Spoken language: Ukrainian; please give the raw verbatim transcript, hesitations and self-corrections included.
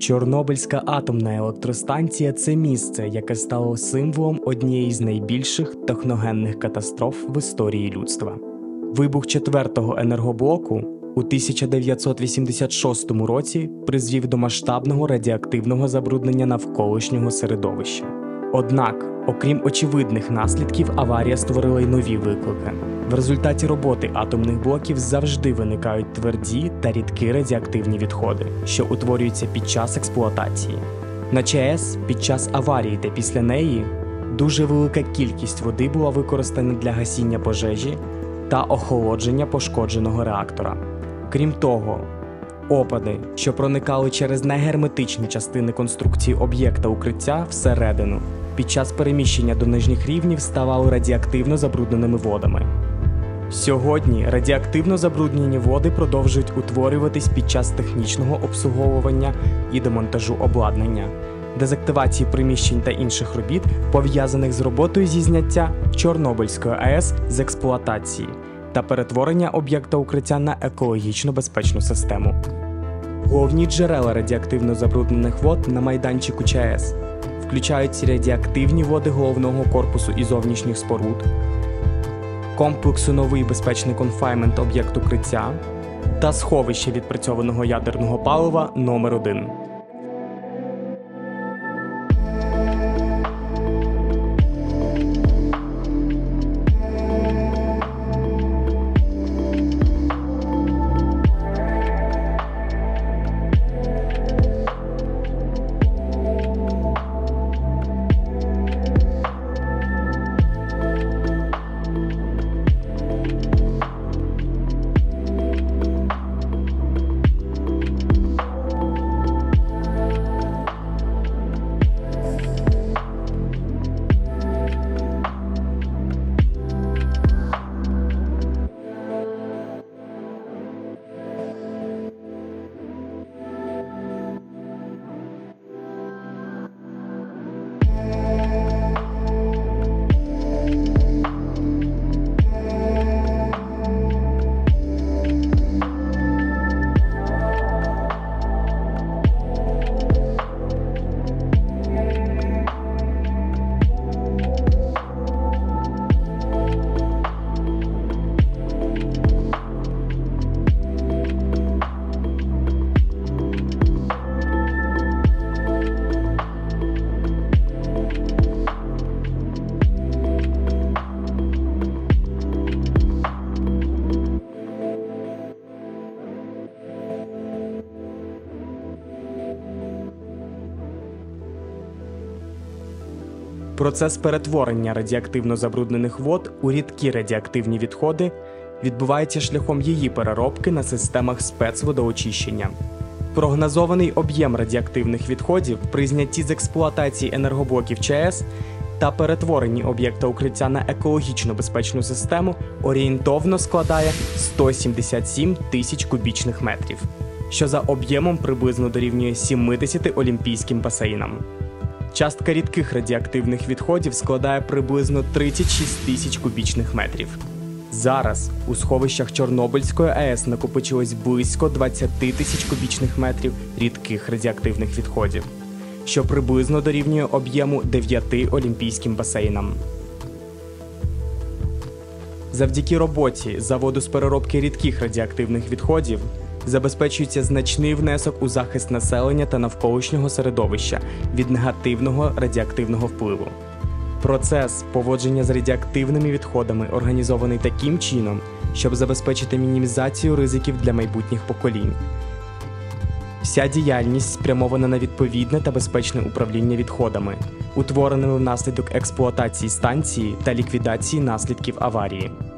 Чорнобильська атомна електростанція – це місце, яке стало символом однієї з найбільших техногенних катастроф в історії людства. Вибух четвертого енергоблоку у тисяча дев'ятсот вісімдесят шостому році призвів до масштабного радіоактивного забруднення навколишнього середовища. Однак, окрім очевидних наслідків, аварія створила й нові виклики. В результаті роботи атомних блоків завжди виникають тверді та рідкі радіоактивні відходи, що утворюються під час експлуатації. На ЧАЕС під час аварії та після неї дуже велика кількість води була використана для гасіння пожежі та охолодження пошкодженого реактора. Крім того, опади, що проникали через негерметичні частини конструкції об'єкта укриття всередину, під час переміщення до нижніх рівнів ставали радіоактивно забрудненими водами. Сьогодні радіоактивно забруднені води продовжують утворюватись під час технічного обслуговування і демонтажу обладнання, дезактивації приміщень та інших робіт, пов'язаних з роботою зі зняття Чорнобильської АЕС з експлуатації та перетворення об'єкта укриття на екологічно безпечну систему. Головні джерела радіоактивно забруднених вод на майданчику ЧАЕС включають радіоактивні води головного корпусу і зовнішніх споруд, комплексу новий безпечний конфайнмент об'єкту укриття та сховище відпрацьованого ядерного палива номер один. Процес перетворення радіоактивно забруднених вод у рідкі радіоактивні відходи відбувається шляхом її переробки на системах спецводоочищення. Прогнозований об'єм радіоактивних відходів при знятті з експлуатації енергоблоків ЧАЕС та перетворенні об'єкта укриття на екологічно безпечну систему орієнтовно складає сто сімдесят сім тисяч кубічних метрів, що за об'ємом приблизно дорівнює сімдесяти олімпійським басейнам. Частка рідких радіоактивних відходів складає приблизно тридцять шість тисяч кубічних метрів. Зараз у сховищах Чорнобильської АЕС накопичилось близько двадцять тисяч кубічних метрів рідких радіоактивних відходів, що приблизно дорівнює об'єму дев'яти олімпійським басейнам. Завдяки роботі заводу з переробки рідких радіоактивних відходів забезпечується значний внесок у захист населення та навколишнього середовища від негативного радіоактивного впливу. Процес поводження з радіоактивними відходами організований таким чином, щоб забезпечити мінімізацію ризиків для майбутніх поколінь. Вся діяльність спрямована на відповідне та безпечне управління відходами, утвореними внаслідок експлуатації станції та ліквідації наслідків аварії.